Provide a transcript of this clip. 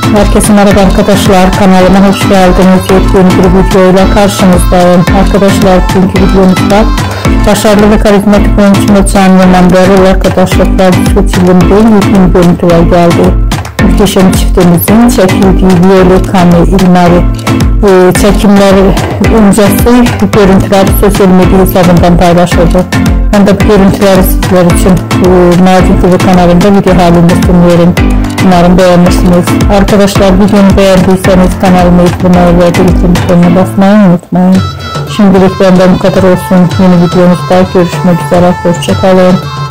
Herkese merhaba arkadaşlar, kanalıma hoş geldiniz. Yepyeni bir videoyla karşınızdayım. Arkadaşlar, bugünkü videomuzda başarılı ve karizmatik oyuncu Metin Yaman'ın arkadaşlıklar seçildiğinde yepyeni görüntüler geldi. Muhteşem çiftimizin çekildiği Viyoli Kani İlmari çekimler öncesi görüntüler sosyal medya hesabından paylaşıldı. Ben de bu görüntüleri sizler için Nazik TV kanalında video halinde sunuyorum. Umarım beğenirsiniz. Arkadaşlar, videomu beğendiyseniz kanalıma izlemeyi ve bildirim butonuna basmayı unutmayın. Şimdilik benden bu kadar olsun. Yeni videomuzda görüşmek üzere. Hoşça kalın.